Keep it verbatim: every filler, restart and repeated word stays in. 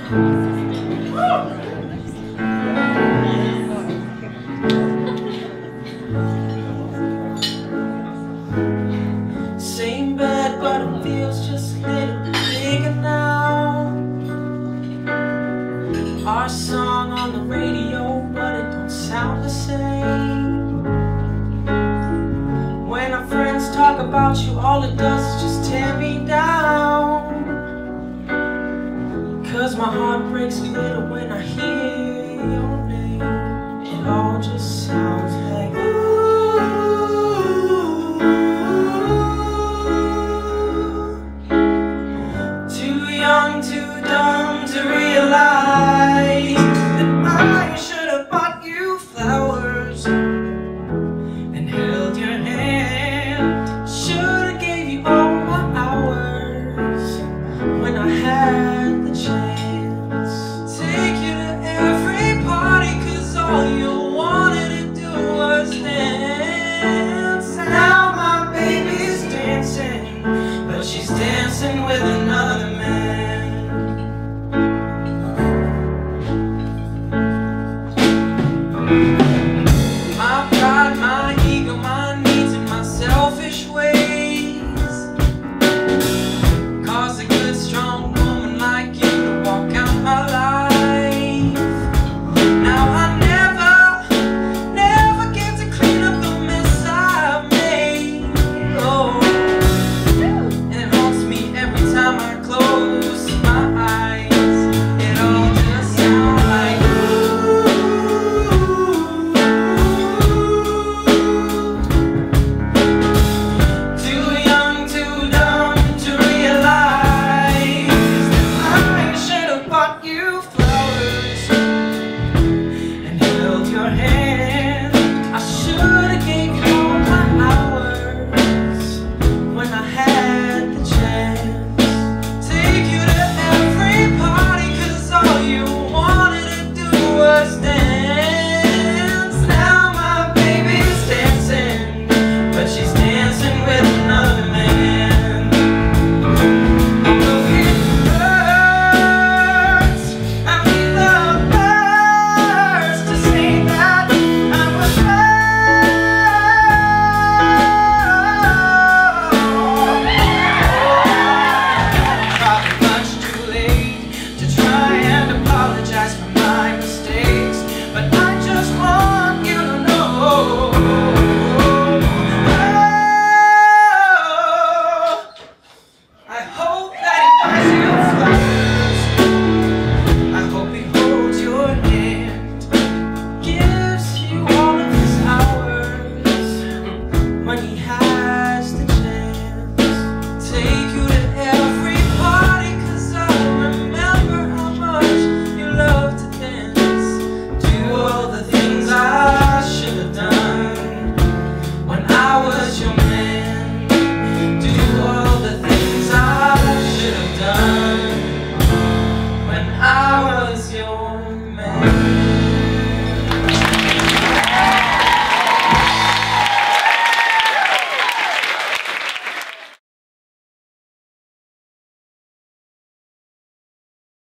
Same bed, but it feels just a little bigger now. Our song on the radio, but it don't sound the same. When our friends talk about you, all it does is just tear me down. Cause my heart breaks a little when I hear your name. It all just sounds like ooh. Too young, too dumb to realize